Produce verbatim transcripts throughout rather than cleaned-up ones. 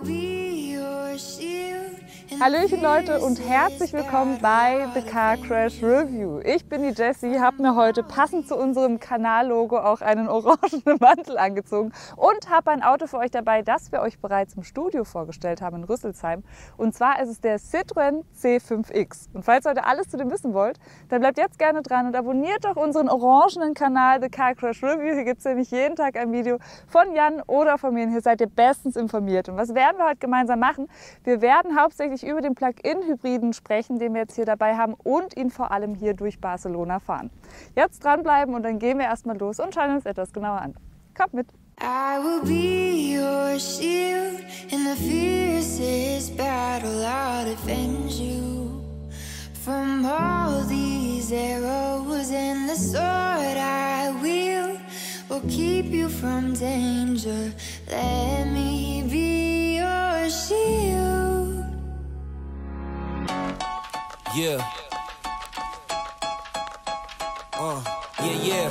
Hallöchen Leute und herzlich willkommen bei The Car Crash Review. Ich bin die Jessie, habe mir heute passend zu unserem Kanallogo auch einen orangenen Mantel angezogen und habe ein Auto für euch dabei, das wir euch bereits im Studio vorgestellt haben in Rüsselsheim. Und zwar ist es der Citroën C fünf X. Und falls ihr heute alles zu dem wissen wollt, dann bleibt jetzt gerne dran und abonniert doch unseren orangenen Kanal The Car Crash Review. Hier gibt es nämlich jeden Tag ein Video von Jan oder von mir und hier seid ihr bestens informiert. Und was werden wir heute gemeinsam machen? Wir werden hauptsächlich über den Plug-in-Hybriden sprechen, den wir jetzt hier dabei haben und ihn vor allem hier durch Barcelona fahren. Jetzt dranbleiben und dann gehen wir erstmal los und schauen uns etwas genauer an. Kommt mit! I will be your shield in the fiercest battle. I'll defend you from all these arrows, and the sword I wield will keep you from danger. Let me be your shield. Yeah. Uh, yeah, yeah.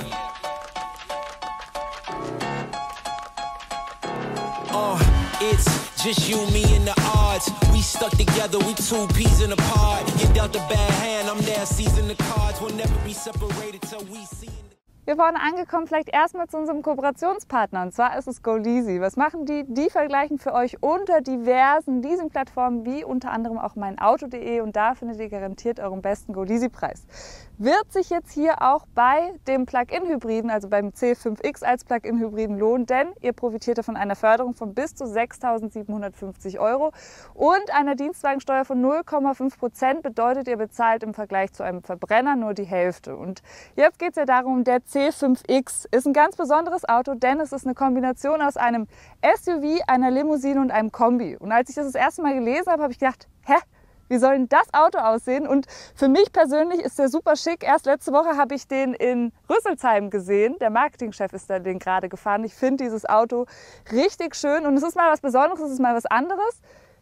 Uh, it's just you, me, and the odds. We stuck together, we two peas in a pod. You dealt a bad hand, I'm there seizing the cards. We'll never be separated till we see. Wir vorne angekommen, vielleicht erstmal zu unserem Kooperationspartner, und zwar ist es Goleasy. Was machen die? Die vergleichen für euch unter diversen Leasingplattformen wie unter anderem auch meinauto punkt de und da findet ihr garantiert euren besten Goleasy-Preis. Wird sich jetzt hier auch bei dem Plug-in-Hybriden, also beim C fünf X als Plug-in-Hybriden lohnen, denn ihr profitiert davon einer Förderung von bis zu sechstausendsiebenhundertfünfzig Euro und einer Dienstwagensteuer von null Komma fünf Prozent bedeutet, ihr bezahlt im Vergleich zu einem Verbrenner nur die Hälfte. Und jetzt geht es ja darum, der C fünf X ist ein ganz besonderes Auto, denn es ist eine Kombination aus einem S U V, einer Limousine und einem Kombi. Und als ich das das erste Mal gelesen habe, habe ich gedacht, hä? Wie soll denn das Auto aussehen? Und für mich persönlich ist der super schick. Erst letzte Woche habe ich den in Rüsselsheim gesehen. Der Marketingchef ist da den gerade gefahren. Ich finde dieses Auto richtig schön und es ist mal was Besonderes, es ist mal was anderes.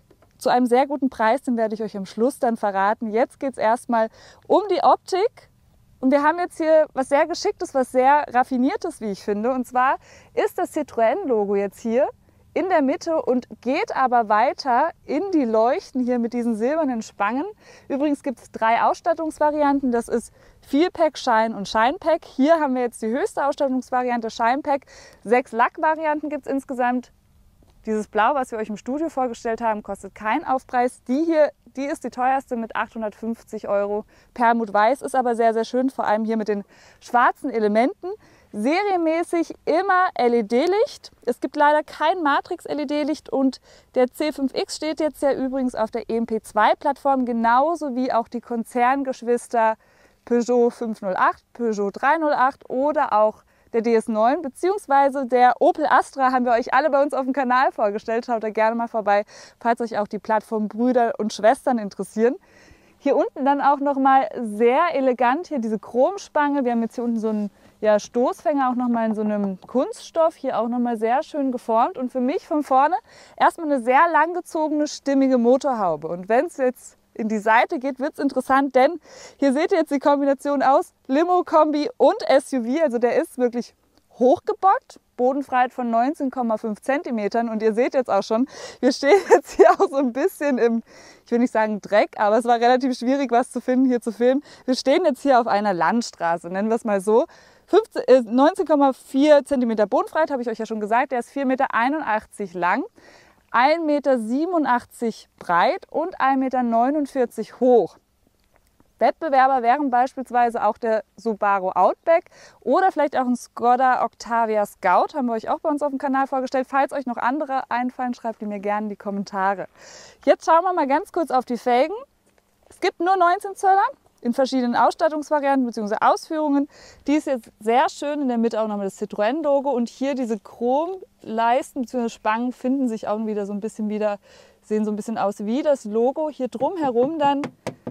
Zu einem sehr guten Preis, den werde ich euch am Schluss dann verraten. Jetzt geht es erstmal um die Optik. Und wir haben jetzt hier was sehr Geschicktes, was sehr Raffiniertes, wie ich finde. Und zwar ist das Citroën-Logo jetzt hier in der Mitte und geht aber weiter in die Leuchten hier mit diesen silbernen Spangen. Übrigens gibt es drei Ausstattungsvarianten. Das ist Feel Pack, Shine und Shine Pack. Hier haben wir jetzt die höchste Ausstattungsvariante, Shine Pack. Sechs Lackvarianten gibt es insgesamt. Dieses Blau, was wir euch im Studio vorgestellt haben, kostet keinen Aufpreis. Die hier, die ist die teuerste mit achthundertfünfzig Euro. Perlmutt Weiß ist aber sehr, sehr schön, vor allem hier mit den schwarzen Elementen. Serienmäßig immer L E D-Licht. Es gibt leider kein Matrix-L E D-Licht und der C fünf X steht jetzt ja übrigens auf der E M P zwei Plattform, genauso wie auch die Konzerngeschwister Peugeot fünfhundertacht, Peugeot dreihundertacht oder auch der D S neun bzw. der Opel Astra haben wir euch alle bei uns auf dem Kanal vorgestellt. Schaut da gerne mal vorbei, falls euch auch die Plattform Brüder und Schwestern interessieren. Hier unten dann auch noch mal sehr elegant hier diese Chromspange. Wir haben jetzt hier unten so einen ja, Stoßfänger auch noch mal in so einem Kunststoff. Hier auch noch mal sehr schön geformt. Und für mich von vorne erstmal eine sehr langgezogene, stimmige Motorhaube. Und wenn es jetzt in die Seite geht, wird es interessant, denn hier seht ihr jetzt die Kombination aus Limo, Kombi und S U V. Also der ist wirklich hochgebockt, Bodenfreiheit von neunzehn Komma fünf Zentimetern und ihr seht jetzt auch schon, wir stehen jetzt hier auch so ein bisschen im, ich will nicht sagen Dreck, aber es war relativ schwierig, was zu finden, hier zu filmen. Wir stehen jetzt hier auf einer Landstraße, nennen wir es mal so. neunzehn Komma vier Zentimeter Bodenfreiheit, habe ich euch ja schon gesagt, der ist vier Komma einundachtzig Meter lang, ein Komma siebenundachtzig Meter breit und ein Komma neunundvierzig Meter hoch. Wettbewerber wären beispielsweise auch der Subaru Outback oder vielleicht auch ein Skoda Octavia Scout, haben wir euch auch bei uns auf dem Kanal vorgestellt. Falls euch noch andere einfallen, schreibt die mir gerne in die Kommentare. Jetzt schauen wir mal ganz kurz auf die Felgen. Es gibt nur neunzehn Zöller in verschiedenen Ausstattungsvarianten bzw. Ausführungen. Die ist jetzt sehr schön, in der Mitte auch nochmal das Citroën-Logo und hier diese Chromleisten bzw. Spangen finden sich auch wieder so ein bisschen wieder, sehen so ein bisschen aus wie das Logo. Hier drumherum dann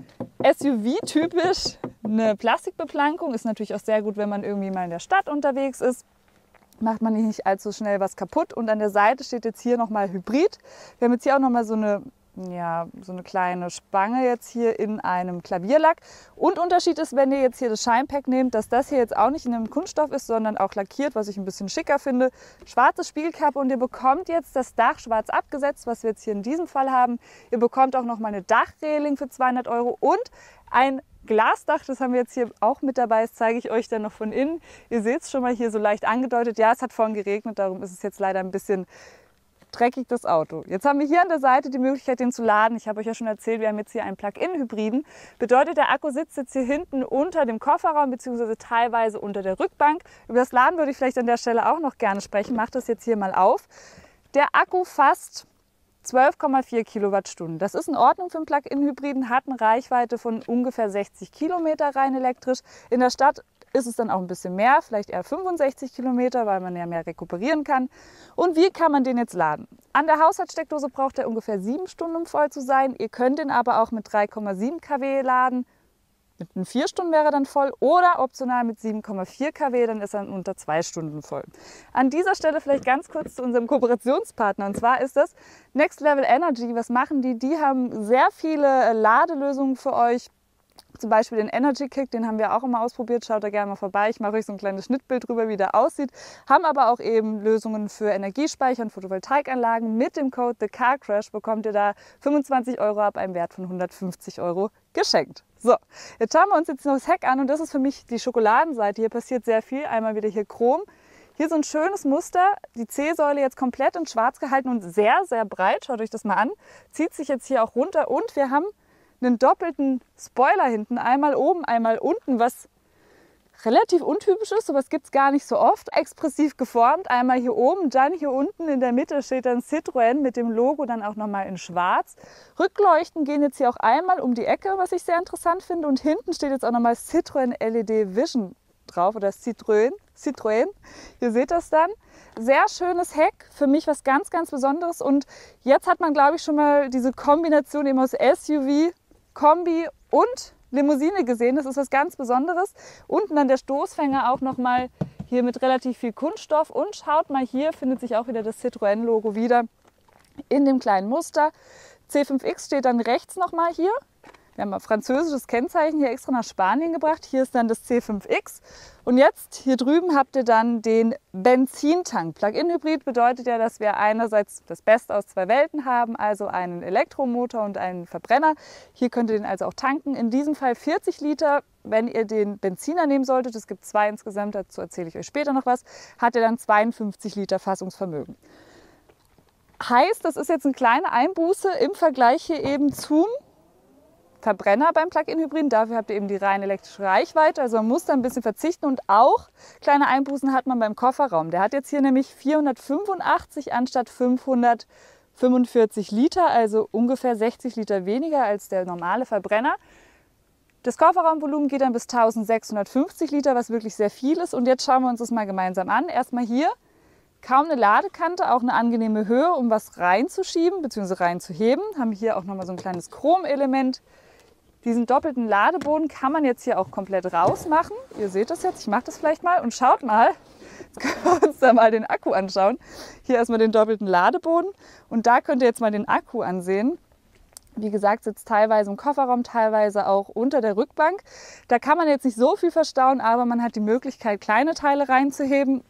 S U V-typisch eine Plastikbeplankung, ist natürlich auch sehr gut, wenn man irgendwie mal in der Stadt unterwegs ist. Macht man nicht allzu schnell was kaputt. Und an der Seite steht jetzt hier nochmal Hybrid. Wir haben jetzt hier auch nochmal so eine ja, so eine kleine Spange jetzt hier in einem Klavierlack. Und Unterschied ist, wenn ihr jetzt hier das Shinepack nehmt, dass das hier jetzt auch nicht in einem Kunststoff ist, sondern auch lackiert, was ich ein bisschen schicker finde. Schwarze Spiegelkappe und ihr bekommt jetzt das Dach schwarz abgesetzt, was wir jetzt hier in diesem Fall haben. Ihr bekommt auch noch mal eine Dachreling für zweihundert Euro und ein Glasdach, das haben wir jetzt hier auch mit dabei, das zeige ich euch dann noch von innen. Ihr seht es schon mal hier so leicht angedeutet. Ja, es hat vorhin geregnet, darum ist es jetzt leider ein bisschen dreckig, das Auto. Jetzt haben wir hier an der Seite die Möglichkeit, den zu laden. Ich habe euch ja schon erzählt, wir haben jetzt hier einen Plug-in-Hybriden. Bedeutet, der Akku sitzt jetzt hier hinten unter dem Kofferraum bzw. teilweise unter der Rückbank. Über das Laden würde ich vielleicht an der Stelle auch noch gerne sprechen. Mache das jetzt hier mal auf. Der Akku fasst zwölf Komma vier Kilowattstunden. Das ist in Ordnung für einen Plug-in-Hybriden, hat eine Reichweite von ungefähr sechzig Kilometer rein elektrisch. In der Stadt ist es dann auch ein bisschen mehr, vielleicht eher fünfundsechzig Kilometer, weil man ja mehr rekuperieren kann. Und wie kann man den jetzt laden? An der Haushaltssteckdose braucht er ungefähr sieben Stunden, um voll zu sein. Ihr könnt den aber auch mit drei Komma sieben Kilowatt laden. Mit den vier Stunden wäre er dann voll oder optional mit sieben Komma vier Kilowatt, dann ist er in unter zwei Stunden voll. An dieser Stelle vielleicht ganz kurz zu unserem Kooperationspartner, und zwar ist das Next Level Energy. Was machen die? Die haben sehr viele Ladelösungen für euch. Zum Beispiel den Energy Kick, den haben wir auch immer ausprobiert. Schaut da gerne mal vorbei. Ich mache euch so ein kleines Schnittbild drüber, wie der aussieht. Haben aber auch eben Lösungen für Energiespeicher und Photovoltaikanlagen. Mit dem Code The Car Crash bekommt ihr da fünfundzwanzig Euro ab einem Wert von hundertfünfzig Euro geschenkt. So, jetzt schauen wir uns jetzt noch das Heck an und das ist für mich die Schokoladenseite. Hier passiert sehr viel. Einmal wieder hier Chrom. Hier so ein schönes Muster. Die C-Säule jetzt komplett in schwarz gehalten und sehr, sehr breit. Schaut euch das mal an. Zieht sich jetzt hier auch runter und wir haben einen doppelten Spoiler hinten, einmal oben, einmal unten, was relativ untypisch ist, sowas gibt es gar nicht so oft. Expressiv geformt, einmal hier oben, dann hier unten in der Mitte steht dann Citroën mit dem Logo dann auch nochmal in schwarz. Rückleuchten gehen jetzt hier auch einmal um die Ecke, was ich sehr interessant finde, und hinten steht jetzt auch nochmal Citroën L E D Vision drauf oder Citroën, Citroën. Ihr seht das dann. Sehr schönes Heck, für mich was ganz, ganz Besonderes und jetzt hat man, glaube ich, schon mal diese Kombination eben aus S U V, Kombi und Limousine gesehen. Das ist was ganz Besonderes. Unten dann der Stoßfänger auch nochmal hier mit relativ viel Kunststoff. Und schaut mal, hier findet sich auch wieder das Citroën-Logo wieder in dem kleinen Muster. C fünf X steht dann rechts nochmal hier. Wir haben ein französisches Kennzeichen hier extra nach Spanien gebracht. Hier ist dann das C fünf X. Und jetzt hier drüben habt ihr dann den Benzintank. Plug-in-Hybrid bedeutet ja, dass wir einerseits das Beste aus zwei Welten haben, also einen Elektromotor und einen Verbrenner. Hier könnt ihr den also auch tanken. In diesem Fall vierzig Liter. Wenn ihr den Benziner nehmen solltet, es gibt zwei insgesamt, dazu erzähle ich euch später noch was, hat er dann zweiundfünfzig Liter Fassungsvermögen. Heißt, das ist jetzt eine kleine Einbuße im Vergleich hier eben zum Verbrenner beim Plug-in-Hybriden. Dafür habt ihr eben die rein elektrische Reichweite. Also man muss da ein bisschen verzichten und auch kleine Einbußen hat man beim Kofferraum. Der hat jetzt hier nämlich vierhundertfünfundachtzig anstatt fünfhundertfünfundvierzig Liter, also ungefähr sechzig Liter weniger als der normale Verbrenner. Das Kofferraumvolumen geht dann bis eintausendsechshundertfünfzig Liter, was wirklich sehr viel ist. Und jetzt schauen wir uns das mal gemeinsam an. Erstmal hier. Kaum eine Ladekante, auch eine angenehme Höhe, um was reinzuschieben bzw. reinzuheben. Haben hier auch nochmal so ein kleines Chromelement. Diesen doppelten Ladeboden kann man jetzt hier auch komplett rausmachen. Ihr seht das jetzt, ich mache das vielleicht mal und schaut mal. Jetzt können wir uns da mal den Akku anschauen. Hier erstmal den doppelten Ladeboden und da könnt ihr jetzt mal den Akku ansehen. Wie gesagt, sitzt teilweise im Kofferraum, teilweise auch unter der Rückbank. Da kann man jetzt nicht so viel verstauen, aber man hat die Möglichkeit, kleine Teile reinzuheben.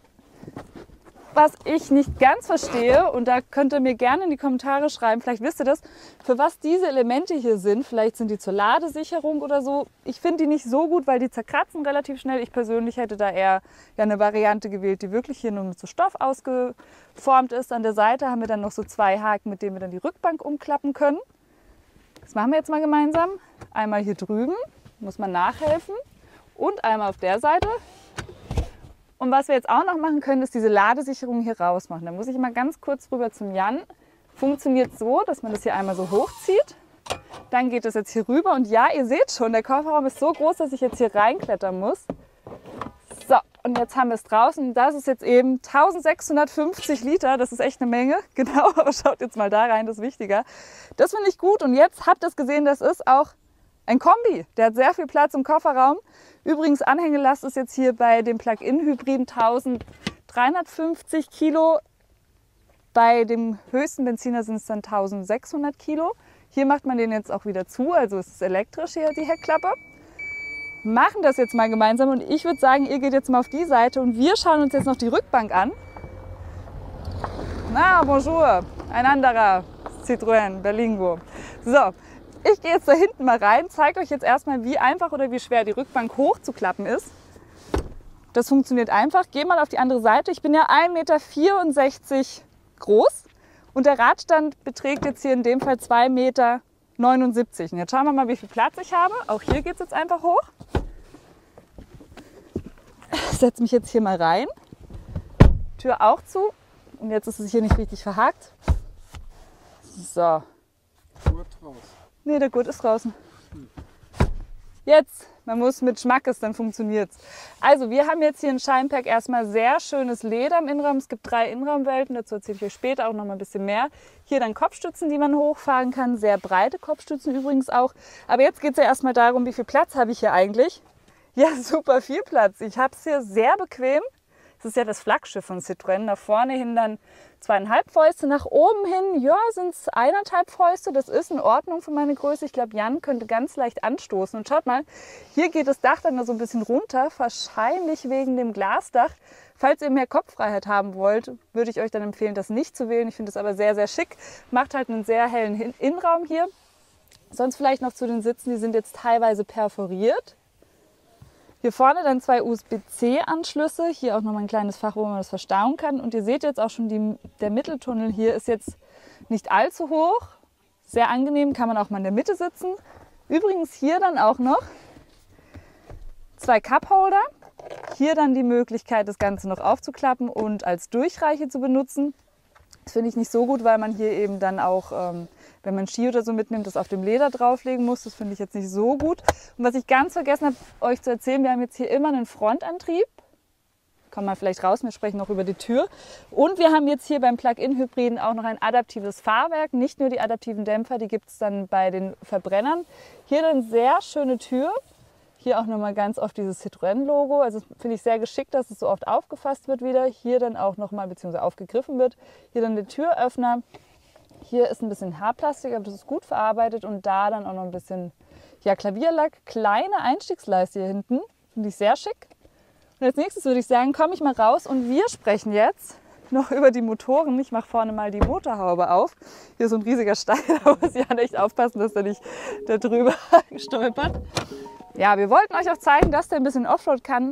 Was ich nicht ganz verstehe, und da könnt ihr mir gerne in die Kommentare schreiben, vielleicht wisst ihr das, für was diese Elemente hier sind. Vielleicht sind die zur Ladesicherung oder so. Ich finde die nicht so gut, weil die zerkratzen relativ schnell. Ich persönlich hätte da eher ja, eine Variante gewählt, die wirklich hier nur mit so Stoff ausgeformt ist. An der Seite haben wir dann noch so zwei Haken, mit denen wir dann die Rückbank umklappen können. Das machen wir jetzt mal gemeinsam. Einmal hier drüben, muss man nachhelfen, und einmal auf der Seite. Und was wir jetzt auch noch machen können, ist diese Ladesicherung hier rausmachen. Da muss ich mal ganz kurz rüber zum Jan. Funktioniert so, dass man das hier einmal so hochzieht. Dann geht es jetzt hier rüber. Und ja, ihr seht schon, der Kofferraum ist so groß, dass ich jetzt hier reinklettern muss. So, und jetzt haben wir es draußen. Das ist jetzt eben eintausendsechshundertfünfzig Liter. Das ist echt eine Menge. Genau, aber schaut jetzt mal da rein, das ist wichtiger. Das finde ich gut. Und jetzt habt ihr es gesehen, das ist auch ein Kombi. Der hat sehr viel Platz im Kofferraum. Übrigens, Anhängelast ist jetzt hier bei dem Plug-in-Hybriden eintausenddreihundertfünfzig Kilo. Bei dem höchsten Benziner sind es dann eintausendsechshundert Kilo. Hier macht man den jetzt auch wieder zu, also es ist elektrisch hier die Heckklappe. Machen das jetzt mal gemeinsam und ich würde sagen, ihr geht jetzt mal auf die Seite und wir schauen uns jetzt noch die Rückbank an. Na, bonjour, ein anderer Citroën Berlingo. So, ich gehe jetzt da hinten mal rein, zeige euch jetzt erstmal, wie einfach oder wie schwer die Rückbank hochzuklappen ist. Das funktioniert einfach. Geh mal auf die andere Seite. Ich bin ja ein Meter vierundsechzig groß und der Radstand beträgt jetzt hier in dem Fall zwei Meter neunundsiebzig. Und jetzt schauen wir mal, wie viel Platz ich habe. Auch hier geht es jetzt einfach hoch. Ich setze mich jetzt hier mal rein. Tür auch zu. Und jetzt ist es hier nicht richtig verhakt. So. Gurt raus. Nee, der Gurt ist draußen. Jetzt, man muss mit Schmackes, dann funktioniert es. Also wir haben jetzt hier in Scheinperk erstmal sehr schönes Leder im Innenraum. Es gibt drei Innenraumwelten, dazu erzähle ich euch später auch noch mal ein bisschen mehr. Hier dann Kopfstützen, die man hochfahren kann, sehr breite Kopfstützen übrigens auch. Aber jetzt geht es ja erstmal darum, wie viel Platz habe ich hier eigentlich? Ja, super viel Platz. Ich habe es hier sehr bequem. Das ist ja das Flaggschiff von Citroën. Nach vorne hin dann zweieinhalb Fäuste, nach oben hin, ja, sind es eineinhalb Fäuste. Das ist in Ordnung für meine Größe. Ich glaube, Jan könnte ganz leicht anstoßen. Und schaut mal, hier geht das Dach dann noch so ein bisschen runter, wahrscheinlich wegen dem Glasdach. Falls ihr mehr Kopffreiheit haben wollt, würde ich euch dann empfehlen, das nicht zu wählen. Ich finde das aber sehr, sehr schick. Macht halt einen sehr hellen Innenraum hier. Sonst vielleicht noch zu den Sitzen, die sind jetzt teilweise perforiert. Hier vorne dann zwei U S B C Anschlüsse, hier auch noch mal ein kleines Fach, wo man das verstauen kann. Und ihr seht jetzt auch schon, die, der Mitteltunnel hier ist jetzt nicht allzu hoch. Sehr angenehm, kann man auch mal in der Mitte sitzen. Übrigens hier dann auch noch zwei Cupholder. Hier dann die Möglichkeit, das Ganze noch aufzuklappen und als Durchreiche zu benutzen. Das finde ich nicht so gut, weil man hier eben dann auch, ähm, wenn man Ski oder so mitnimmt, das auf dem Leder drauflegen muss. Das finde ich jetzt nicht so gut. Und was ich ganz vergessen habe, euch zu erzählen, wir haben jetzt hier immer einen Frontantrieb. Kommen wir vielleicht raus, wir sprechen noch über die Tür. Und wir haben jetzt hier beim Plug-in-Hybriden auch noch ein adaptives Fahrwerk. Nicht nur die adaptiven Dämpfer, die gibt es dann bei den Verbrennern. Hier dann sehr schöne Tür. Hier auch nochmal ganz oft dieses Citroën-Logo. Also finde ich sehr geschickt, dass es so oft aufgefasst wird wieder. Hier dann auch nochmal, beziehungsweise aufgegriffen wird. Hier dann der Türöffner. Hier ist ein bisschen Haarplastik, aber das ist gut verarbeitet. Und da dann auch noch ein bisschen ja, Klavierlack. Kleine Einstiegsleiste hier hinten. Finde ich sehr schick. Und als nächstes würde ich sagen, komme ich mal raus und wir sprechen jetzt noch über die Motoren. Ich mache vorne mal die Motorhaube auf. Hier ist so ein riesiger Stein, da muss Jan echt aufpassen, dass er nicht da drüber stolpert. Ja, wir wollten euch auch zeigen, dass der ein bisschen Offroad kann.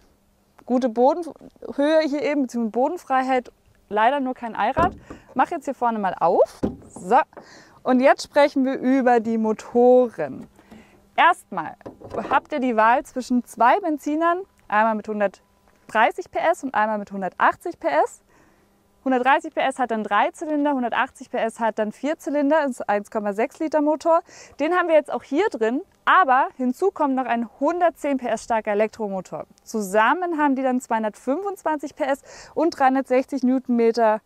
Gute Bodenhöhe hier eben, beziehungsweise Bodenfreiheit. Leider nur kein Allrad. Mach jetzt hier vorne mal auf. So. Und jetzt sprechen wir über die Motoren. Erstmal habt ihr die Wahl zwischen zwei Benzinern. Einmal mit hundertdreißig P S und einmal mit hundertachtzig P S. hundertdreißig P S hat dann drei Zylinder, hundertachtzig P S hat dann vier Zylinder, das ist eins Komma sechs Liter Motor. Den haben wir jetzt auch hier drin, aber hinzu kommt noch ein hundertzehn P S starker Elektromotor. Zusammen haben die dann zweihundertfünfundzwanzig P S und dreihundertsechzig Newtonmeter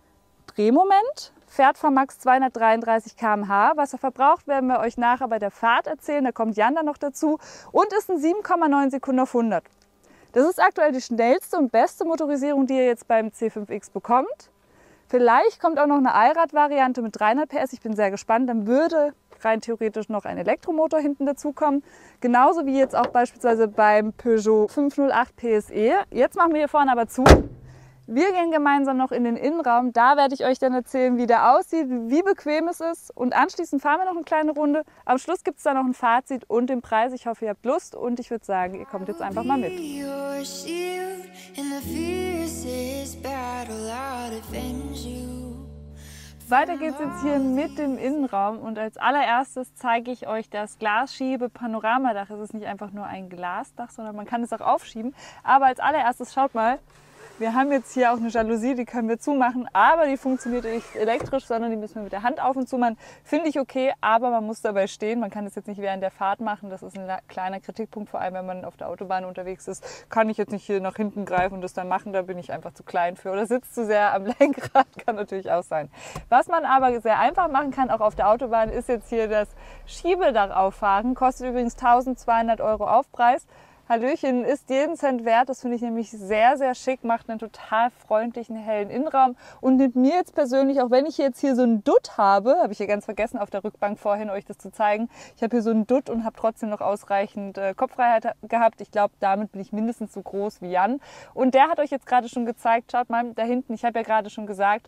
Drehmoment. Fährt von max zweihundertdreiunddreißig Kilometer pro Stunde. Was er verbraucht, werden wir euch nachher bei der Fahrt erzählen. Da kommt Jan dann noch dazu. Und ist ein sieben Komma neun Sekunden auf hundert. Das ist aktuell die schnellste und beste Motorisierung, die ihr jetzt beim C fünf X bekommt. Vielleicht kommt auch noch eine Allrad-Variante mit dreihundert P S. Ich bin sehr gespannt. Dann würde rein theoretisch noch ein Elektromotor hinten dazukommen. Genauso wie jetzt auch beispielsweise beim Peugeot fünfhundertacht P S E. Jetzt machen wir hier vorne aber zu. Wir gehen gemeinsam noch in den Innenraum. Da werde ich euch dann erzählen, wie der aussieht, wie bequem es ist. Und anschließend fahren wir noch eine kleine Runde. Am Schluss gibt es dann noch ein Fazit und den Preis. Ich hoffe, ihr habt Lust. Und ich würde sagen, ihr kommt jetzt einfach mal mit. Weiter geht es jetzt hier mit dem Innenraum. Und als allererstes zeige ich euch das Glasschiebe-Panoramadach. Es ist nicht einfach nur ein Glasdach, sondern man kann es auch aufschieben. Aber als allererstes, schaut mal. Wir haben jetzt hier auch eine Jalousie, die können wir zumachen, aber die funktioniert nicht elektrisch, sondern die müssen wir mit der Hand auf und zu machen. Finde ich okay, aber man muss dabei stehen. Man kann das jetzt nicht während der Fahrt machen. Das ist ein kleiner Kritikpunkt, vor allem wenn man auf der Autobahn unterwegs ist. Kann ich jetzt nicht hier nach hinten greifen und das dann machen, da bin ich einfach zu klein für. Oder sitzt zu sehr am Lenkrad, kann natürlich auch sein. Was man aber sehr einfach machen kann, auch auf der Autobahn, ist jetzt hier das Schiebedach auffahren. Kostet übrigens eintausendzweihundert Euro Aufpreis. Hallöchen, ist jeden Cent wert. Das finde ich nämlich sehr, sehr schick, macht einen total freundlichen, hellen Innenraum und nimmt mir jetzt persönlich, auch wenn ich jetzt hier so einen Dutt habe, habe ich hier ganz vergessen auf der Rückbank vorhin euch das zu zeigen, ich habe hier so einen Dutt und habe trotzdem noch ausreichend äh, Kopffreiheit gehabt. Ich glaube, damit bin ich mindestens so groß wie Jan. Und der hat euch jetzt gerade schon gezeigt, schaut mal da hinten, ich habe ja gerade schon gesagt,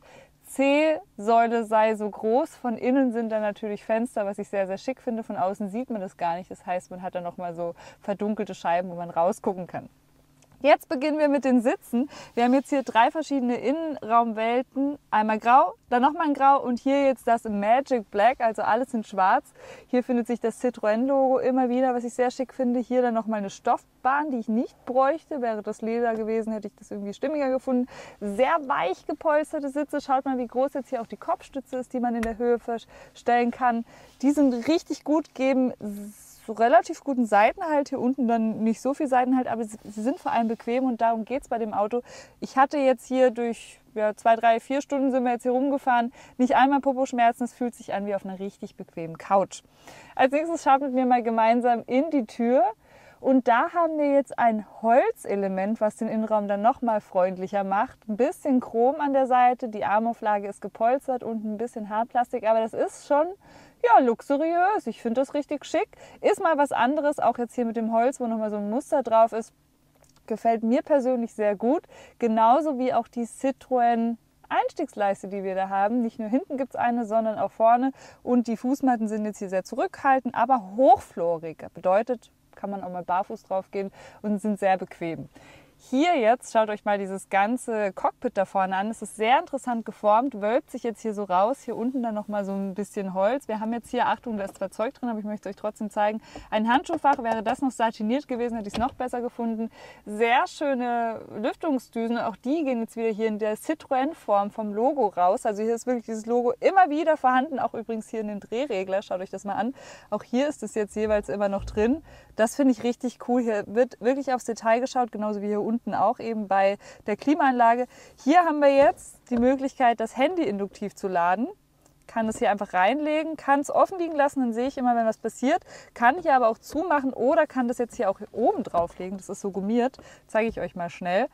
C-Säule sei so groß. Von innen sind da natürlich Fenster, was ich sehr, sehr schick finde. Von außen sieht man das gar nicht. Das heißt, man hat da nochmal so verdunkelte Scheiben, wo man rausgucken kann. Jetzt beginnen wir mit den Sitzen. Wir haben jetzt hier drei verschiedene Innenraumwelten. Einmal grau, dann nochmal ein grau und hier jetzt das Magic Black, also alles in schwarz. Hier findet sich das Citroën-Logo immer wieder, was ich sehr schick finde. Hier dann nochmal eine Stoffbahn, die ich nicht bräuchte. Wäre das Leder gewesen, hätte ich das irgendwie stimmiger gefunden. Sehr weich gepolsterte Sitze. Schaut mal, wie groß jetzt hier auch die Kopfstütze ist, die man in der Höhe verstellen kann. Die sind richtig gut, geben so relativ guten Seitenhalt, hier unten dann nicht so viel Seitenhalt, aber sie sind vor allem bequem und darum geht es bei dem Auto. Ich hatte jetzt hier durch ja, zwei, drei, vier Stunden sind wir jetzt hier rumgefahren, nicht einmal Popo-Schmerzen, es fühlt sich an wie auf einer richtig bequemen Couch. Als nächstes schaut mit mir mal gemeinsam in die Tür und da haben wir jetzt ein Holzelement, was den Innenraum dann nochmal freundlicher macht. Ein bisschen Chrom an der Seite, die Armauflage ist gepolstert und ein bisschen Hartplastik, aber das ist schon ja, luxuriös. Ich finde das richtig schick. Ist mal was anderes, auch jetzt hier mit dem Holz, wo nochmal so ein Muster drauf ist. Gefällt mir persönlich sehr gut. Genauso wie auch die Citroën Einstiegsleiste, die wir da haben. Nicht nur hinten gibt es eine, sondern auch vorne. Und die Fußmatten sind jetzt hier sehr zurückhaltend, aber hochflorig. Bedeutet, kann man auch mal barfuß drauf gehen und sind sehr bequem. Hier jetzt, schaut euch mal dieses ganze Cockpit da vorne an. Es ist sehr interessant geformt, wölbt sich jetzt hier so raus. Hier unten dann nochmal so ein bisschen Holz. Wir haben jetzt hier, Achtung, da ist zwar Zeug drin, aber ich möchte euch trotzdem zeigen, ein Handschuhfach. Wäre das noch satiniert gewesen, hätte ich es noch besser gefunden. Sehr schöne Lüftungsdüsen. Auch die gehen jetzt wieder hier in der Citroën-Form vom Logo raus. Also hier ist wirklich dieses Logo immer wieder vorhanden. Auch übrigens hier in den Drehregler. Schaut euch das mal an. Auch hier ist es jetzt jeweils immer noch drin. Das finde ich richtig cool. Hier wird wirklich aufs Detail geschaut, genauso wie hier unten auch eben bei der Klimaanlage. Hier haben wir jetzt die Möglichkeit, das Handy induktiv zu laden. Kann es hier einfach reinlegen, kann es offen liegen lassen, dann sehe ich immer, wenn was passiert. Kann ich aber auch zumachen oder kann das jetzt hier auch oben drauf legen. Das ist so gummiert. Zeige ich euch mal schnell.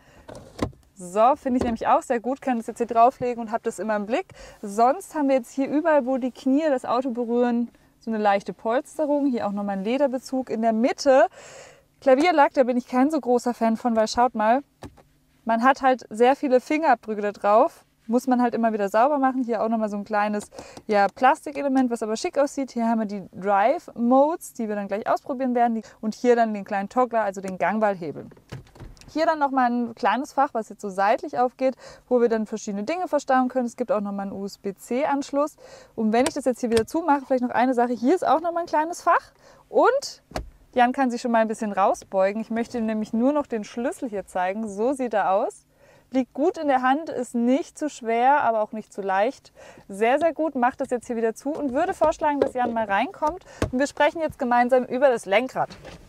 So, finde ich nämlich auch sehr gut. Kann das jetzt hier drauflegen und habe das immer im Blick. Sonst haben wir jetzt hier überall, wo die Knie das Auto berühren, so eine leichte Polsterung. Hier auch nochmal ein Lederbezug. In der Mitte Klavierlack, da bin ich kein so großer Fan von, weil schaut mal, man hat halt sehr viele Fingerabdrücke da drauf. Muss man halt immer wieder sauber machen. Hier auch nochmal so ein kleines ja, Plastikelement, was aber schick aussieht. Hier haben wir die Drive Modes, die wir dann gleich ausprobieren werden. Und hier dann den kleinen Toggler, also den Gangwahlhebel. Hier dann nochmal ein kleines Fach, was jetzt so seitlich aufgeht, wo wir dann verschiedene Dinge verstauen können. Es gibt auch nochmal einen U S B C Anschluss. Und wenn ich das jetzt hier wieder zumache, vielleicht noch eine Sache. Hier ist auch nochmal ein kleines Fach. Und Jan kann sich schon mal ein bisschen rausbeugen. Ich möchte ihm nämlich nur noch den Schlüssel hier zeigen. So sieht er aus. Liegt gut in der Hand, ist nicht zu schwer, aber auch nicht zu leicht. Sehr, sehr gut. Macht das jetzt hier wieder zu und würde vorschlagen, dass Jan mal reinkommt. Und wir sprechen jetzt gemeinsam über das Lenkrad.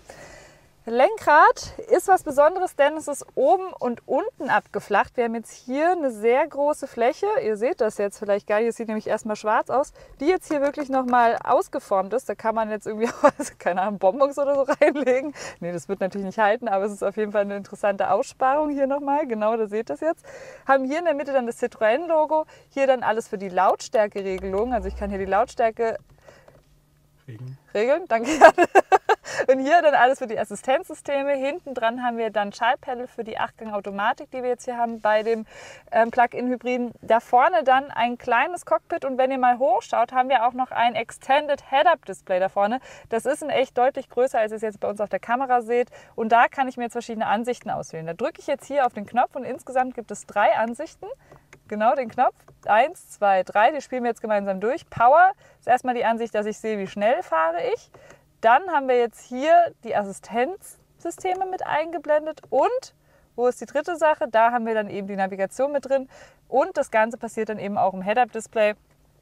Lenkrad ist was Besonderes, denn es ist oben und unten abgeflacht. Wir haben jetzt hier eine sehr große Fläche. Ihr seht das jetzt vielleicht gar nicht. Es sieht nämlich erstmal schwarz aus, die jetzt hier wirklich nochmal ausgeformt ist. Da kann man jetzt irgendwie, also keine Ahnung, Bonbons oder so reinlegen. Nee, das wird natürlich nicht halten, aber es ist auf jeden Fall eine interessante Aussparung hier nochmal. Genau, da seht ihr das jetzt. Haben hier in der Mitte dann das Citroën-Logo. Hier dann alles für die Lautstärkeregelung. Also ich kann hier die Lautstärke Regeln. Regeln, danke. Und hier dann alles für die Assistenzsysteme. Hinten dran haben wir dann Schaltpedal für die Achtgang-Automatik, die wir jetzt hier haben bei dem ähm, Plug-in-Hybriden. Da vorne dann ein kleines Cockpit und wenn ihr mal hochschaut, haben wir auch noch ein Extended Head-Up-Display da vorne. Das ist in echt deutlich größer, als ihr es jetzt bei uns auf der Kamera seht. Und da kann ich mir jetzt verschiedene Ansichten auswählen. Da drücke ich jetzt hier auf den Knopf und insgesamt gibt es drei Ansichten. Genau, den Knopf. Eins, zwei, drei. Die spielen wir jetzt gemeinsam durch. Power ist erstmal die Ansicht, dass ich sehe, wie schnell fahre ich. Dann haben wir jetzt hier die Assistenzsysteme mit eingeblendet. Und, wo ist die dritte Sache? Da haben wir dann eben die Navigation mit drin. Und das Ganze passiert dann eben auch im Head-Up-Display.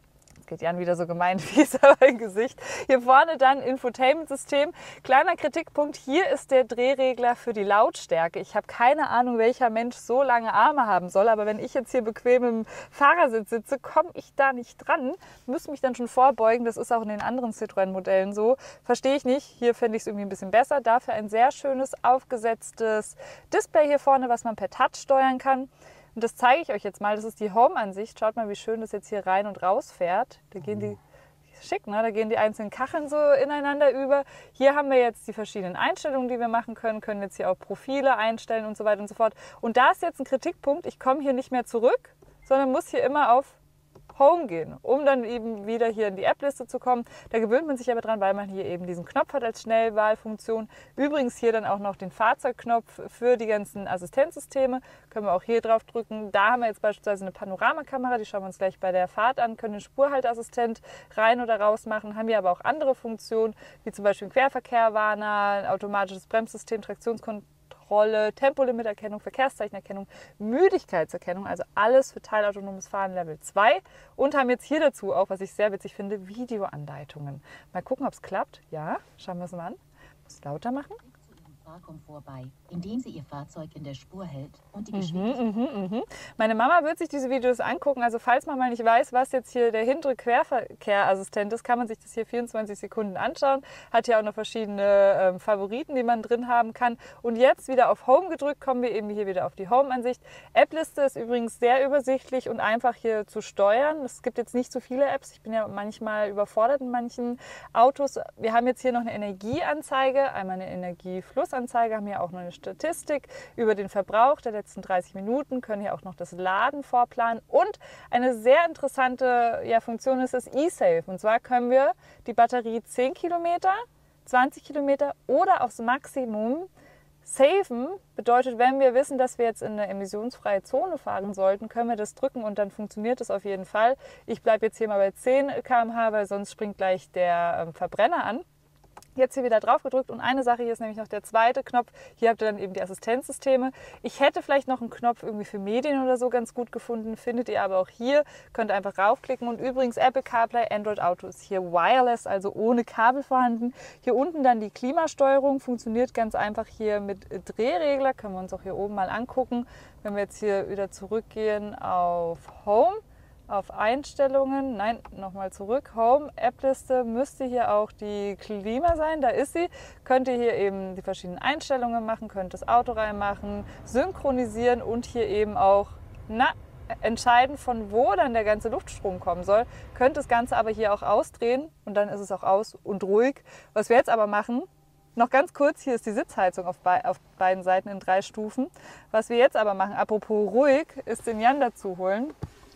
geht Jan wieder so gemein wie sein Gesicht. Hier vorne dann Infotainment-System. Kleiner Kritikpunkt, hier ist der Drehregler für die Lautstärke. Ich habe keine Ahnung, welcher Mensch so lange Arme haben soll, aber wenn ich jetzt hier bequem im Fahrersitz sitze, komme ich da nicht dran. Muss mich dann schon vorbeugen. Das ist auch in den anderen Citroën-Modellen so. Verstehe ich nicht. Hier fände ich es irgendwie ein bisschen besser. Dafür ein sehr schönes, aufgesetztes Display hier vorne, was man per Touch steuern kann. Und das zeige ich euch jetzt mal. Das ist die Home-Ansicht. Schaut mal, wie schön das jetzt hier rein und raus fährt. Da gehen die, schick, ne? Da gehen die einzelnen Kacheln so ineinander über. Hier haben wir jetzt die verschiedenen Einstellungen, die wir machen können. Können jetzt hier auch Profile einstellen und so weiter und so fort. Und da ist jetzt ein Kritikpunkt. Ich komme hier nicht mehr zurück, sondern muss hier immer auf Home gehen, um dann eben wieder hier in die App-Liste zu kommen. Da gewöhnt man sich aber dran, weil man hier eben diesen Knopf hat als Schnellwahlfunktion. Übrigens hier dann auch noch den Fahrzeugknopf für die ganzen Assistenzsysteme. Können wir auch hier drauf drücken. Da haben wir jetzt beispielsweise eine Panoramakamera, die schauen wir uns gleich bei der Fahrt an, können den Spurhalteassistent rein oder raus machen. Haben hier aber auch andere Funktionen, wie zum Beispiel Querverkehrwarner, ein automatisches Bremssystem, Traktionskontrolle, Rolle, Tempolimiterkennung, Verkehrszeichenerkennung, Müdigkeitserkennung, also alles für teilautonomes Fahren Level zwei und haben jetzt hier dazu auch, was ich sehr witzig finde, Videoanleitungen. Mal gucken, ob es klappt. Ja, schauen wir es mal an. Muss ich lauter machen. Fahrkomfort bei, indem sie ihr Fahrzeug in der Spur hält und die Mhm, Geschwindigkeit. mhm, mhm. Meine Mama wird sich diese Videos angucken, also falls man mal nicht weiß, was jetzt hier der hintere Querverkehrassistent ist, kann man sich das hier vierundzwanzig Sekunden anschauen. Hat hier auch noch verschiedene ähm, Favoriten, die man drin haben kann. Und jetzt wieder auf Home gedrückt, kommen wir eben hier wieder auf die Home-Ansicht. App-Liste ist übrigens sehr übersichtlich und einfach hier zu steuern. Es gibt jetzt nicht so viele Apps, ich bin ja manchmal überfordert in manchen Autos. Wir haben jetzt hier noch eine Energieanzeige, einmal eine Energieflussanzeige. Anzeige, haben hier auch noch eine Statistik über den Verbrauch der letzten dreißig Minuten, können hier auch noch das Laden vorplanen und eine sehr interessante ja, Funktion ist das eSave. Und zwar können wir die Batterie zehn Kilometer, zwanzig Kilometer oder aufs Maximum saven. Bedeutet, wenn wir wissen, dass wir jetzt in eine emissionsfreie Zone fahren sollten, können wir das drücken und dann funktioniert das auf jeden Fall. Ich bleibe jetzt hier mal bei zehn Kilometer pro Stunde, weil sonst springt gleich der äh, Verbrenner an. Jetzt hier wieder drauf gedrückt und eine Sache hier ist nämlich noch der zweite Knopf. Hier habt ihr dann eben die Assistenzsysteme. Ich hätte vielleicht noch einen Knopf irgendwie für Medien oder so ganz gut gefunden, findet ihr aber auch hier. Könnt einfach raufklicken und übrigens Apple CarPlay, Android Auto ist hier wireless, also ohne Kabel vorhanden. Hier unten dann die Klimasteuerung, funktioniert ganz einfach hier mit Drehregler. Können wir uns auch hier oben mal angucken. Wenn wir jetzt hier wieder zurückgehen auf Home, auf Einstellungen, nein, nochmal zurück, Home, App-Liste, müsste hier auch die Klima sein, da ist sie. Könnt ihr hier eben die verschiedenen Einstellungen machen, könnt das Auto reinmachen, synchronisieren und hier eben auch, na, entscheiden, von wo dann der ganze Luftstrom kommen soll. Könnt das Ganze aber hier auch ausdrehen und dann ist es auch aus und ruhig. Was wir jetzt aber machen, noch ganz kurz, hier ist die Sitzheizung auf, be auf beiden Seiten in drei Stufen. Was wir jetzt aber machen, apropos ruhig, ist den Jan dazu holen.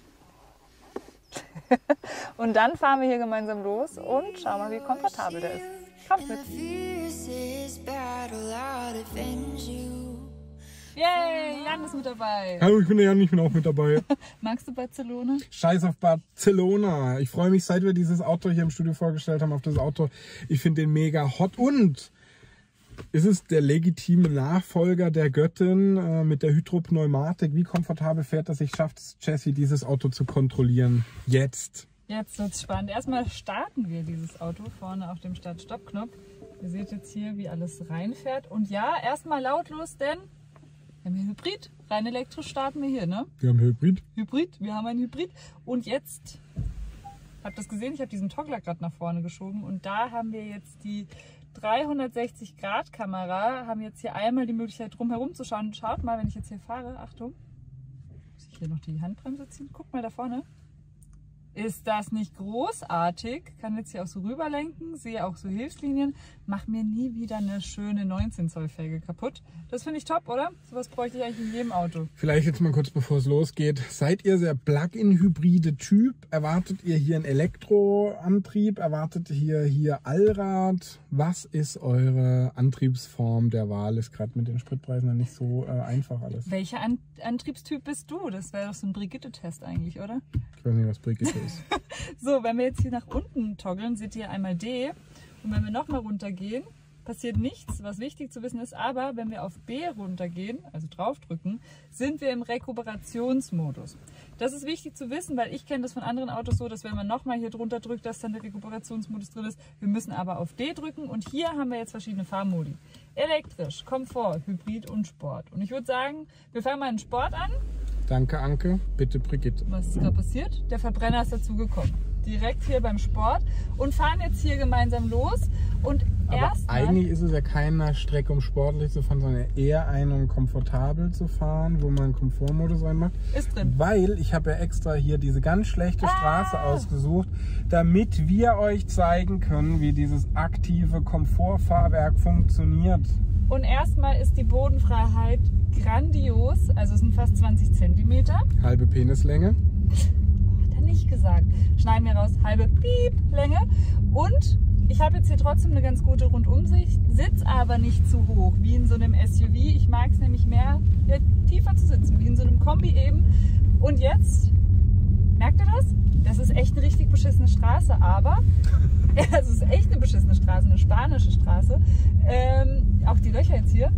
Und dann fahren wir hier gemeinsam los und schauen mal, wie komfortabel der ist. Kommt mit! Yay, Jan ist mit dabei. Hallo, ich bin der Jan, ich bin auch mit dabei. Magst du Barcelona? Scheiß auf Barcelona. Ich freue mich, seit wir dieses Auto hier im Studio vorgestellt haben, auf das Auto. Ich finde den mega hot und ist es der legitime Nachfolger der Göttin äh, mit der Hydropneumatik? Wie komfortabel fährt das? Ich schafft es, Jessie, dieses Auto zu kontrollieren. Jetzt. Jetzt wird es spannend. Erstmal starten wir dieses Auto vorne auf dem Start-Stopp-Knopf. Ihr seht jetzt hier, wie alles reinfährt. Und ja, erstmal lautlos, denn wir haben hier Hybrid. Rein elektrisch starten wir hier, ne? Wir haben Hybrid. Hybrid, wir haben ein Hybrid. Und jetzt, habt ihr das gesehen? Ich habe diesen Toggler gerade nach vorne geschoben. Und da haben wir jetzt die dreihundertsechzig Grad Kamera, haben jetzt hier einmal die Möglichkeit drumherum zu schauen. Schaut mal, wenn ich jetzt hier fahre, Achtung, muss ich hier noch die Handbremse ziehen? Guck mal da vorne. Ist das nicht großartig? Kann jetzt hier auch so rüberlenken, sehe auch so Hilfslinien. Mach mir nie wieder eine schöne neunzehn Zoll Felge kaputt. Das finde ich top, oder? Sowas bräuchte ich eigentlich in jedem Auto. Vielleicht jetzt mal kurz bevor es losgeht. Seid ihr sehr Plug-in-hybride Typ? Erwartet ihr hier einen Elektroantrieb? Erwartet ihr hier Allrad? Was ist eure Antriebsform der Wahl? Ist gerade mit den Spritpreisen ja nicht so äh, einfach alles. Welcher An Antriebstyp bist du? Das wäre doch so ein Brigitte-Test eigentlich, oder? Ich weiß nicht, was Brigitte ist. So, wenn wir jetzt hier nach unten toggeln, seht ihr einmal D. Und wenn wir nochmal runtergehen, passiert nichts, was wichtig zu wissen ist. Aber wenn wir auf B runtergehen, also draufdrücken, sind wir im Rekuperationsmodus. Das ist wichtig zu wissen, weil ich kenne das von anderen Autos so, dass wenn man nochmal hier drunter drückt, dass dann der Rekuperationsmodus drin ist. Wir müssen aber auf D drücken und hier haben wir jetzt verschiedene Fahrmodi. Elektrisch, Komfort, Hybrid und Sport. Und ich würde sagen, wir fangen mal in Sport an. Danke, Anke. Bitte, Brigitte. Was ist da passiert? Der Verbrenner ist dazugekommen. Direkt hier beim Sport und fahren jetzt hier gemeinsam los. Und Aber erst eigentlich ist es ja keine Strecke, um sportlich zu fahren, sondern eher eine, um komfortabel zu fahren, wo man einen Komfortmodus reinmacht. Ist drin. Weil ich habe ja extra hier diese ganz schlechte Straße Ah. ausgesucht, damit wir euch zeigen können, wie dieses aktive Komfortfahrwerk funktioniert. Und erstmal ist die Bodenfreiheit grandios. Also es sind fast zwanzig Zentimeter. Halbe Penislänge. Hat er nicht gesagt. Schneiden wir raus, halbe Piep-Länge. Und ich habe jetzt hier trotzdem eine ganz gute Rundumsicht, sitz aber nicht zu hoch, wie in so einem S U V. Ich mag es nämlich mehr, ja, tiefer zu sitzen, wie in so einem Kombi eben. Und jetzt, merkt ihr das? Das ist echt eine richtig beschissene Straße, aber es ist echt eine beschissene Straße, eine spanische Straße. Ähm, auch die Löcher jetzt hier.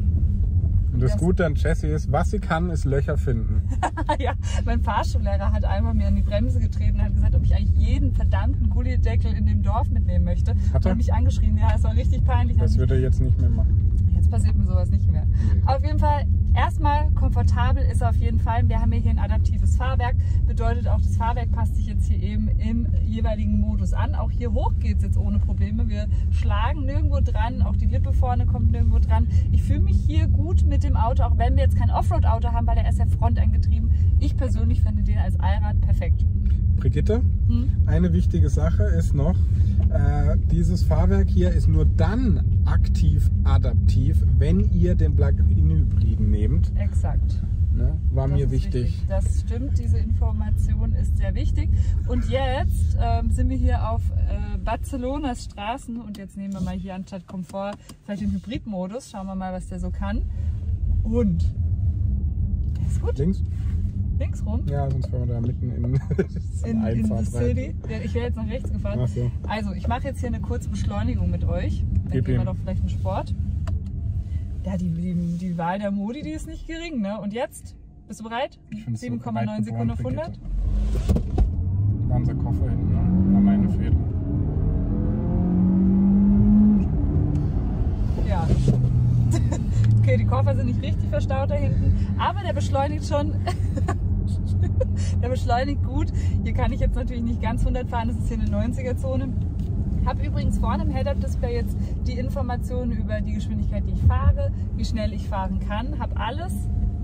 Und das, Das- Gute an Jessie ist, was sie kann, ist Löcher finden. Ja, mein Fahrschullehrer hat einmal mir an die Bremse getreten und hat gesagt, ob ich eigentlich jeden verdammten Gullideckel in dem Dorf mitnehmen möchte. Hat er? Und mich angeschrien, ja, es war richtig peinlich. Das wird er jetzt nicht mehr machen. Jetzt passiert mir sowas nicht mehr. Nee. Auf jeden Fall, erstmal komfortabel ist er auf jeden Fall. Wir haben hier ein adaptives Fahrwerk. Bedeutet auch, das Fahrwerk passt sich jetzt hier eben im jeweiligen Modus an. Auch hier hoch geht es jetzt ohne Probleme. Wir schlagen nirgendwo dran. Auch die Lippe vorne kommt nirgendwo dran. Ich fühle mich hier gut mit dem Auto, auch wenn wir jetzt kein Offroad-Auto haben, weil er ist ja frontangetrieben. Ich persönlich finde den als Allrad perfekt. Brigitte, Hm? eine wichtige Sache ist noch, äh, dieses Fahrwerk hier ist nur dann aktiv adaptiv, wenn ihr den Plug-in-Hybriden nehmt. Exakt. Ne? War Das mir ist wichtig. Das stimmt, diese Information ist sehr wichtig. Und jetzt ähm, sind wir hier auf äh, Barcelonas Straßen und jetzt nehmen wir mal hier anstatt Komfort vielleicht den Hybridmodus. Schauen wir mal, was der so kann. Und der ist gut. Links? Links rum. Ja, sonst wären wir da mitten in, In, in the Einfahrt City. rein. Ja, ich wäre jetzt nach rechts gefahren. Ach so. Also, ich mache jetzt hier eine kurze Beschleunigung mit euch. Dann Gib gehen wir ihm. doch vielleicht in Sport. Ja, die, die, die Wahl der Modi, die ist nicht gering, ne? Und jetzt? Bist du bereit? Ich find's so sieben Komma neun weit Sekunden auf geboren, hundert. Brigitte. War unser Koffer hinten, ne? War meine Fehler. Ja. Okay, die Koffer sind nicht richtig verstaut da hinten, aber der beschleunigt schon. Der beschleunigt gut. Hier kann ich jetzt natürlich nicht ganz hundert fahren, das ist hier eine neunziger-Zone. Ich habe übrigens vorne im Head-Up-Display jetzt die Informationen über die Geschwindigkeit, die ich fahre, wie schnell ich fahren kann. Habe alles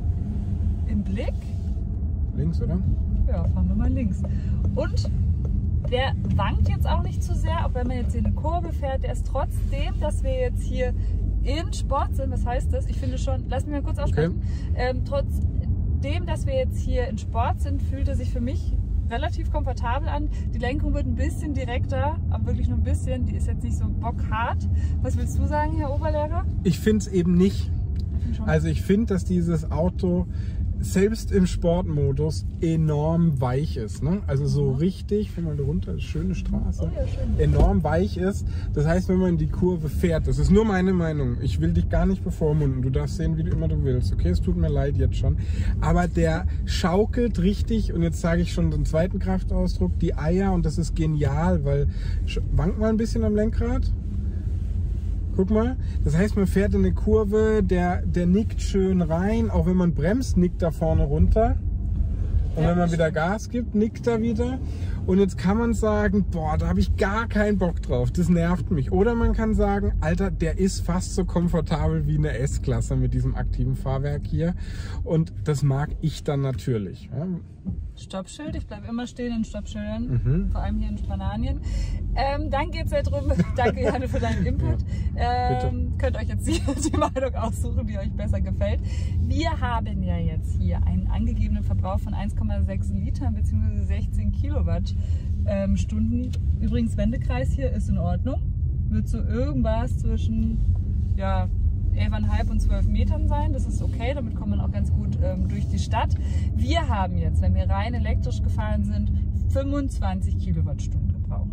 im Blick. Links, oder? Ja, fahren wir mal links. Und der wankt jetzt auch nicht zu sehr, auch wenn man jetzt hier eine Kurve fährt. Der ist trotzdem, dass wir jetzt hier in Sport sind, was heißt das? Ich finde schon, lass mich mal kurz aussprechen. Okay. Ähm, trotzdem, dass wir jetzt hier in Sport sind, fühlt er sich für mich relativ komfortabel an. Die Lenkung wird ein bisschen direkter, aber wirklich nur ein bisschen. Die ist jetzt nicht so bockhart. Was willst du sagen, Herr Oberlehrer? Ich finde es eben nicht. Ich find schon- Also ich finde, dass dieses Auto selbst im Sportmodus enorm weich ist. Ne? Also so richtig, guck mal da runter, ist schöne Straße, Oh ja, schön. enorm weich ist. Das heißt, wenn man in die Kurve fährt, das ist nur meine Meinung, ich will dich gar nicht bevormunden, du darfst sehen, wie du immer du willst, okay? Es tut mir leid jetzt schon. Aber der schaukelt richtig, und jetzt sage ich schon den zweiten Kraftausdruck, die Eier, und das ist genial, weil, wank mal ein bisschen am Lenkrad. Guck mal, das heißt, man fährt in eine Kurve, der, der nickt schön rein, auch wenn man bremst, nickt da vorne runter. Und Ja, wenn man das wieder Gas gibt, nickt er wieder. Und jetzt kann man sagen, boah, da habe ich gar keinen Bock drauf, das nervt mich. Oder man kann sagen, Alter, der ist fast so komfortabel wie eine S-Klasse mit diesem aktiven Fahrwerk hier. Und das mag ich dann natürlich. Ja. Stoppschild, ich bleibe immer stehen in Stoppschildern, Mhm. vor allem hier in Spanien. Ähm, dann geht es ja darum, danke Janne für deinen Input. Ähm, könnt euch jetzt die, die Meinung aussuchen, die euch besser gefällt. Wir haben ja jetzt hier einen angegebenen Verbrauch von eins Komma sechs Litern bzw. sechzehn Kilowattstunden. Übrigens, Wendekreis hier ist in Ordnung. Wird so irgendwas zwischen, ja, elf Komma fünf und zwölf Metern sein. Das ist okay, damit kommt man auch ganz gut ähm, durch die Stadt. Wir haben jetzt, wenn wir rein elektrisch gefahren sind, fünfundzwanzig Kilowattstunden gebraucht.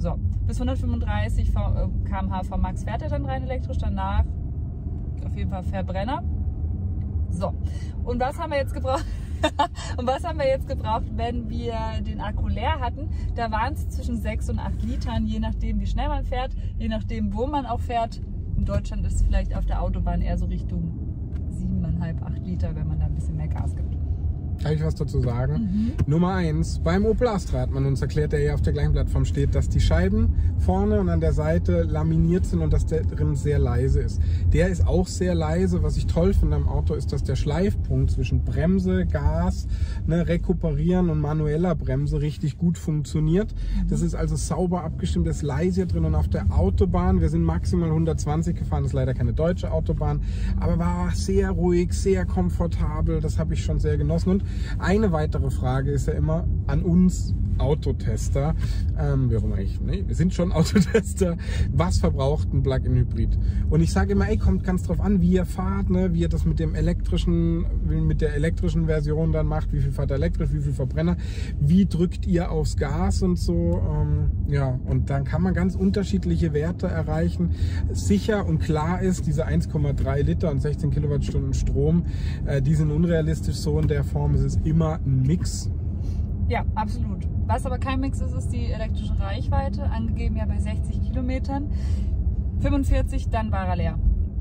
So, bis hundertfünfunddreißig Kilometer pro Stunde Max fährt er dann rein elektrisch, danach auf jeden Fall Verbrenner. So, und was haben wir jetzt gebraucht? Und was haben wir jetzt gebraucht, wenn wir den Akku leer hatten? Da waren es zwischen sechs und acht Litern, je nachdem wie schnell man fährt, je nachdem wo man auch fährt. In Deutschland ist es vielleicht auf der Autobahn eher so Richtung siebeneinhalb, acht Liter, wenn man da ein bisschen mehr Gas gibt. Kann ich was dazu sagen? Mhm. Nummer eins, beim Opel Astra hat man uns erklärt, der ja auf der gleichen Plattform steht, dass die Scheiben vorne und an der Seite laminiert sind und dass der drin sehr leise ist. Der ist auch sehr leise. Was ich toll finde am Auto ist, dass der Schleifpunkt zwischen Bremse, Gas, ne, Rekuperieren und manueller Bremse richtig gut funktioniert. Das ist also sauber abgestimmt, ist leise hier drin und auf der Autobahn, wir sind maximal hundertzwanzig gefahren, das ist leider keine deutsche Autobahn, aber war sehr ruhig, sehr komfortabel, das habe ich schon sehr genossen. Und eine weitere Frage ist ja immer an uns Autotester, ähm, warum eigentlich, nee, wir sind schon Autotester, was verbraucht ein Plug-in-Hybrid? Und ich sage immer, ey, kommt ganz drauf an, wie ihr fahrt, ne, wie ihr das mit dem elektrischen, mit der elektrischen Version dann macht, wie viel fahrt ihr elektrisch, wie viel Verbrenner, wie drückt ihr aufs Gas und so, ähm, ja, und dann kann man ganz unterschiedliche Werte erreichen. Sicher und klar ist, diese eins Komma drei Liter und sechzehn Kilowattstunden Strom, äh, die sind unrealistisch so in der Form, es ist immer ein Mix. Ja, absolut. Was aber kein Mix ist, ist die elektrische Reichweite, angegeben ja bei sechzig Kilometern. fünfundvierzig, dann war er leer.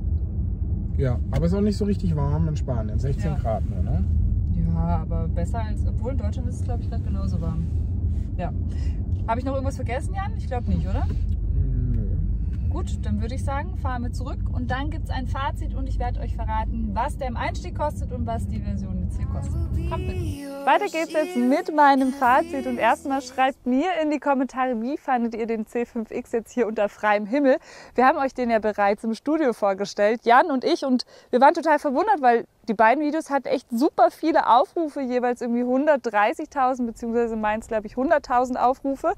Ja, aber es ist auch nicht so richtig warm in Spanien, sechzehn Ja. Grad nur, ne? Ja, aber besser als, obwohl in Deutschland ist es, glaube ich, gerade genauso warm. Ja. Habe ich noch irgendwas vergessen, Jan? Ich glaube nicht, oder? Gut, dann würde ich sagen, fahren wir zurück und dann gibt es ein Fazit und ich werde euch verraten, was der im Einstieg kostet und was die Version jetzt hier kostet. Kommt mit. Weiter geht's jetzt mit meinem Fazit und erstmal schreibt mir in die Kommentare, wie fandet ihr den C fünf X jetzt hier unter freiem Himmel. Wir haben euch den ja bereits im Studio vorgestellt, Jan und ich, und wir waren total verwundert, weil die beiden Videos hatten echt super viele Aufrufe, jeweils irgendwie hundertdreißigtausend, beziehungsweise meins glaube ich hunderttausend Aufrufe.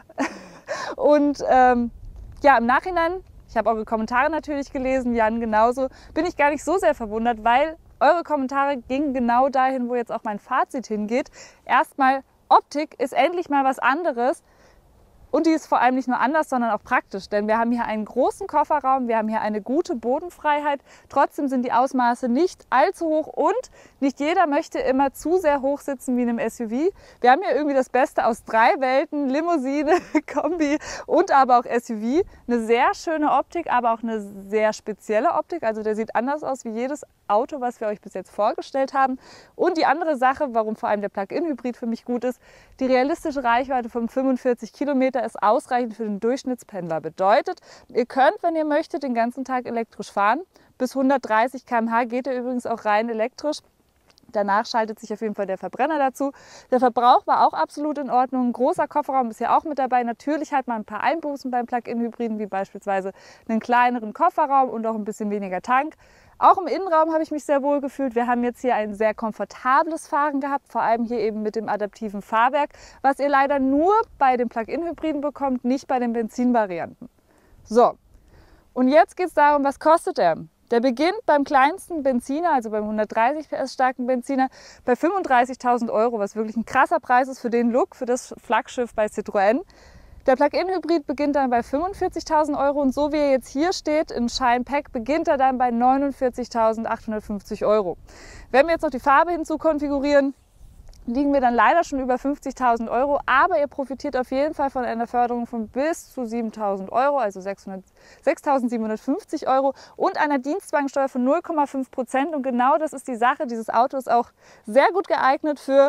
Und ähm, ja, im Nachhinein, ich habe eure Kommentare natürlich gelesen, Jan genauso, bin ich gar nicht so sehr verwundert, weil eure Kommentare gingen genau dahin, wo jetzt auch mein Fazit hingeht. Erstmal, Optik ist endlich mal was anderes. Und die ist vor allem nicht nur anders, sondern auch praktisch, denn wir haben hier einen großen Kofferraum, wir haben hier eine gute Bodenfreiheit, trotzdem sind die Ausmaße nicht allzu hoch und nicht jeder möchte immer zu sehr hoch sitzen wie in einem S U V. Wir haben hier irgendwie das Beste aus drei Welten, Limousine, Kombi und aber auch S U V. Eine sehr schöne Optik, aber auch eine sehr spezielle Optik, also der sieht anders aus wie jedes Auto, was wir euch bis jetzt vorgestellt haben. Und die andere Sache, warum vor allem der Plug-in-Hybrid für mich gut ist, die realistische Reichweite von fünfundvierzig Kilometer ist ausreichend für den Durchschnittspendler. Bedeutet, ihr könnt, wenn ihr möchtet, den ganzen Tag elektrisch fahren. Bis hundertdreißig Kilometer pro Stunde geht er übrigens auch rein elektrisch. Danach schaltet sich auf jeden Fall der Verbrenner dazu. Der Verbrauch war auch absolut in Ordnung. Ein großer Kofferraum ist ja auch mit dabei. Natürlich hat man ein paar Einbußen beim Plug-in-Hybriden, wie beispielsweise einen kleineren Kofferraum und auch ein bisschen weniger Tank. Auch im Innenraum habe ich mich sehr wohl gefühlt. Wir haben jetzt hier ein sehr komfortables Fahren gehabt, vor allem hier eben mit dem adaptiven Fahrwerk, was ihr leider nur bei den Plug-in-Hybriden bekommt, nicht bei den Benzinvarianten. So, und jetzt geht es darum, was kostet er? Der beginnt beim kleinsten Benziner, also beim hundertdreißig P S starken Benziner, bei fünfunddreißigtausend Euro, was wirklich ein krasser Preis ist für den Look, für das Flaggschiff bei Citroën. Der Plug-in-Hybrid beginnt dann bei fünfundvierzigtausend Euro und so wie er jetzt hier steht, in Shine Pack, beginnt er dann bei neunundvierzigtausendachthundertfünfzig Euro. Wenn wir jetzt noch die Farbe hinzu konfigurieren, liegen wir dann leider schon über fünfzigtausend Euro, aber ihr profitiert auf jeden Fall von einer Förderung von bis zu siebentausend Euro, also sechstausendsiebenhundertfünfzig Euro und einer Dienstwagensteuer von null Komma fünf Prozent. Und genau das ist die Sache. Dieses Auto ist auch sehr gut geeignet für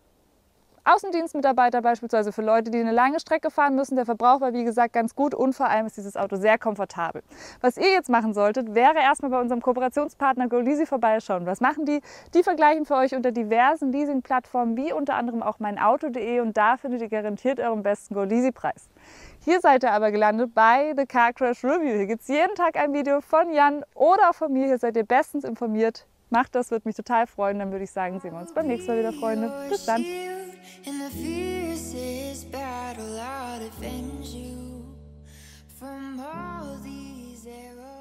Außendienstmitarbeiter, beispielsweise für Leute, die eine lange Strecke fahren müssen. Der Verbrauch war, wie gesagt, ganz gut und vor allem ist dieses Auto sehr komfortabel. Was ihr jetzt machen solltet, wäre erstmal bei unserem Kooperationspartner GoLeasy vorbeischauen. Was machen die? Die vergleichen für euch unter diversen Leasing-Plattformen, wie unter anderem auch mein Auto punkt de, und da findet ihr garantiert euren besten GoLeasy-Preis. Hier seid ihr aber gelandet bei The Car Crash Review. Hier gibt es jeden Tag ein Video von Jan oder auch von mir. Hier seid ihr bestens informiert. Macht das, würde mich total freuen. Dann würde ich sagen, sehen wir uns beim nächsten Mal wieder, Freunde. Bis dann. In the fiercest battle, I'll defend you from all these arrows.